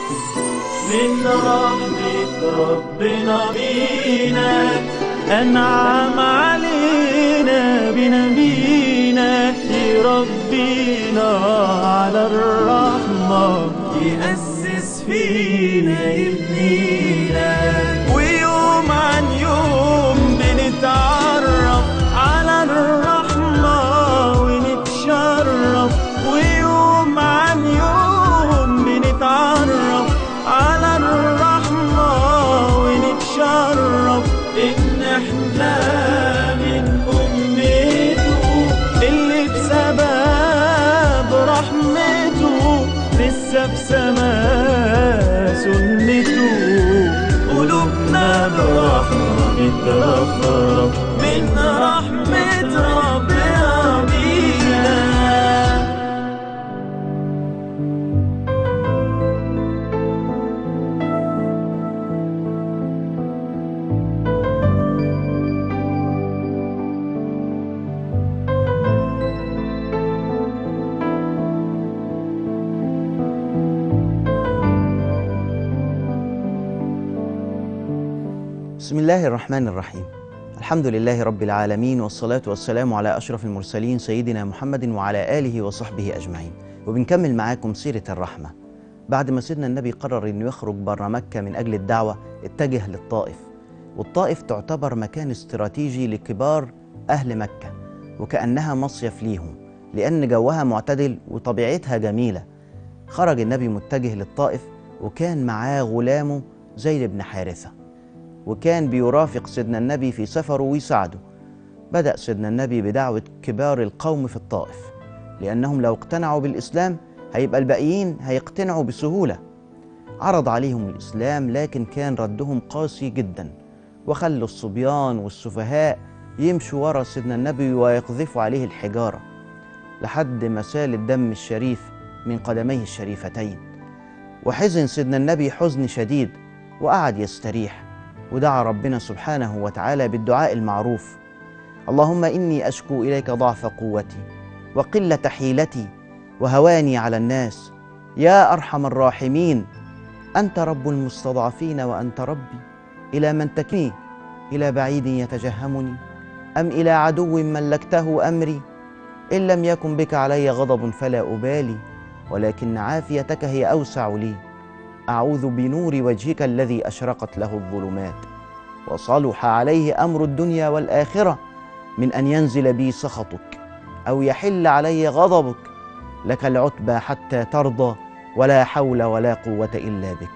من رحمة ربنا بينا أنعم علينا بنبينا، يربينا على الرحمة، يأسس فينا يبنينا، ويوم عن يوم بنتعرف على الرحمة ونتشرف، ويوم عن يوم بنتعرف على الرحمة ونتشرف، إن إحنا من أمته اللي بسبب رحمته لسه بسما سنته، قلوبنا برحمة بترفرف من رحمة ربنا بينا. بسم الله الرحمن الرحيم. الحمد لله رب العالمين، والصلاة والسلام على أشرف المرسلين سيدنا محمد وعلى آله وصحبه أجمعين. وبنكمل معاكم سيرة الرحمة. بعد ما سيدنا النبي قرر أنه يخرج بره مكة من أجل الدعوة، اتجه للطائف، والطائف تعتبر مكان استراتيجي لكبار أهل مكة، وكأنها مصيف ليهم لأن جوها معتدل وطبيعتها جميلة. خرج النبي متجه للطائف، وكان معاه غلامه زيد بن حارثة، وكان بيرافق سيدنا النبي في سفره ويساعده. بدأ سيدنا النبي بدعوة كبار القوم في الطائف، لأنهم لو اقتنعوا بالإسلام هيبقى الباقيين هيقتنعوا بسهولة. عرض عليهم الإسلام، لكن كان ردهم قاسي جدا، وخلوا الصبيان والسفهاء يمشوا ورا سيدنا النبي ويقذفوا عليه الحجارة لحد ما سال الدم الشريف من قدميه الشريفتين. وحزن سيدنا النبي حزن شديد وقعد يستريح، ودعا ربنا سبحانه وتعالى بالدعاء المعروف: اللهم إني أشكو إليك ضعف قوتي وقلة حيلتي وهواني على الناس، يا أرحم الراحمين، أنت رب المستضعفين وأنت ربي، إلى من تكني؟ إلى بعيد يتجهمني أم إلى عدو ملكته أمري؟ إن لم يكن بك علي غضب فلا أبالي، ولكن عافيتك هي أوسع لي. أعوذ بنور وجهك الذي أشرقت له الظلمات وصلح عليه أمر الدنيا والآخرة من أن ينزل بي سخطك أو يحل علي غضبك، لك العتبى حتى ترضى، ولا حول ولا قوة إلا بك.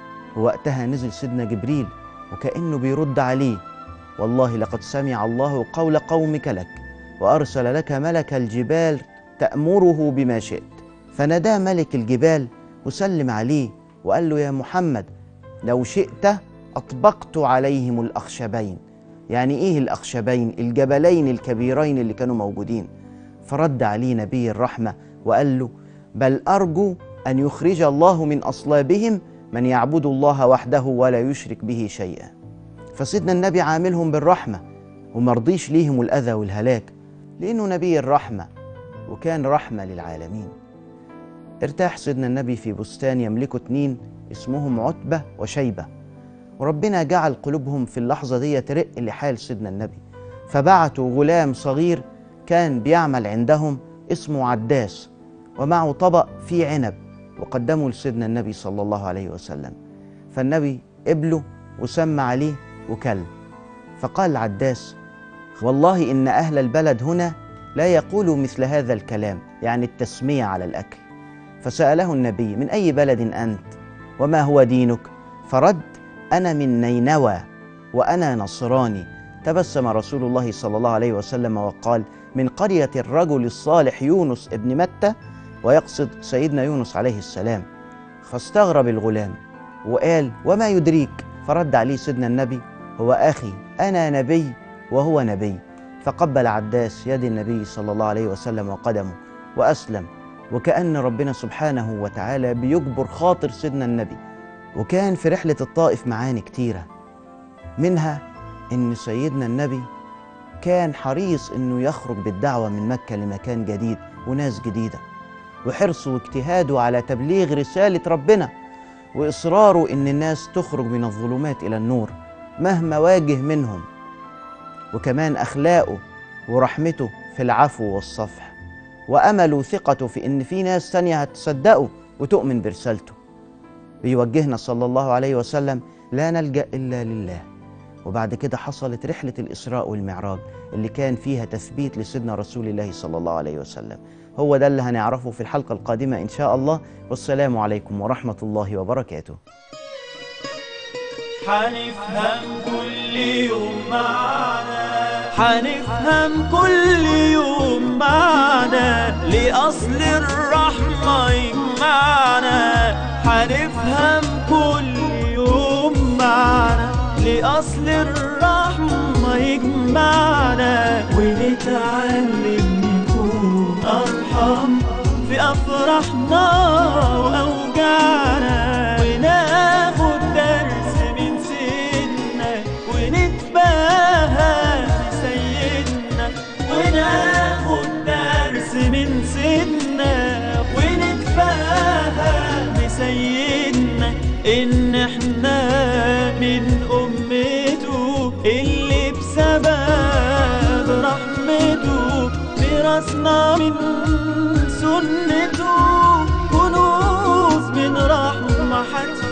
ووقتها نزل سيدنا جبريل وكأنه بيرد عليه: والله لقد سمع الله قول قومك لك، وأرسل لك ملك الجبال تأمره بما شئت. فنادى ملك الجبال وسلم عليه وقال له: يا محمد، لو شئت أطبقت عليهم الأخشبين. يعني إيه الأخشبين؟ الجبلين الكبيرين اللي كانوا موجودين. فرد عليه نبي الرحمة وقال له: بل أرجو أن يخرج الله من أصلابهم من يعبد الله وحده ولا يشرك به شيئا. فسيدنا النبي عاملهم بالرحمة ومرضيش ليهم الأذى والهلاك، لأنه نبي الرحمة وكان رحمة للعالمين. ارتاح سيدنا النبي في بستان يملكه 2 اسمهم عتبة وشيبة، وربنا جعل قلوبهم في اللحظة دي ترق لحال سيدنا النبي، فبعتوا غلام صغير كان بيعمل عندهم اسمه عداس، ومعه طبق فيه عنب، وقدمه لسيدنا النبي صلى الله عليه وسلم. فالنبي قبله وسمى عليه وكل. فقال عداس: والله إن أهل البلد هنا لا يقولوا مثل هذا الكلام، يعني التسمية على الأكل. فسأله النبي: من أي بلد أنت؟ وما هو دينك؟ فرد: أنا من نينوى وأنا نصراني. تبسم رسول الله صلى الله عليه وسلم وقال: من قرية الرجل الصالح يونس ابن متى، ويقصد سيدنا يونس عليه السلام. فاستغرب الغلام وقال: وما يدريك؟ فرد عليه سيدنا النبي: هو أخي، أنا نبي وهو نبي. فقبل عداس يد النبي صلى الله عليه وسلم وقدمه وأسلم، وكأن ربنا سبحانه وتعالى بيجبر خاطر سيدنا النبي. وكان في رحلة الطائف معاني كتيرة، منها إن سيدنا النبي كان حريص إنه يخرج بالدعوة من مكة لمكان جديد وناس جديدة، وحرصه واجتهاده على تبليغ رسالة ربنا وإصراره إن الناس تخرج من الظلمات إلى النور مهما واجه منهم، وكمان أخلاقه ورحمته في العفو والصفح، وأمله وثقته في إن في ناس تانية هتصدقه وتؤمن برسالته. بيوجهنا صلى الله عليه وسلم: لا نلجأ إلا لله. وبعد كده حصلت رحلة الإسراء والمعراج اللي كان فيها تثبيت لسيدنا رسول الله صلى الله عليه وسلم. هو ده اللي هنعرفه في الحلقة القادمة إن شاء الله. والسلام عليكم ورحمة الله وبركاته. حنفهم كل يوم معنا، حنفهم كل يوم معنا، لأصل الرحمة يجمعنا. حنفهم كل يوم معنا، لأصل الرحمة يجمعنا. ونتعلم نكون أرحم في أفراحنا وأوجاعنا، وناخد درس من سيدنا ونتباهى بسيدنا. وناخد درس من سيدنا ونتباهى بسيدنا، إن احنا من أمته اللي بسبب رحمته درسنا من سنته كنوز من رحمة حتى